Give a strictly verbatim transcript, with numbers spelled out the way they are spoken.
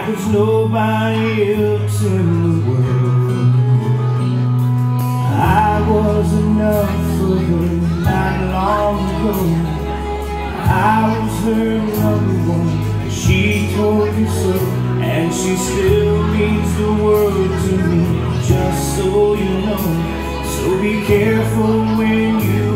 there's nobody else in the world. I was enough for her not long ago. I was her number one, she told me so, and she still means the world to me, just so you know. So be careful when you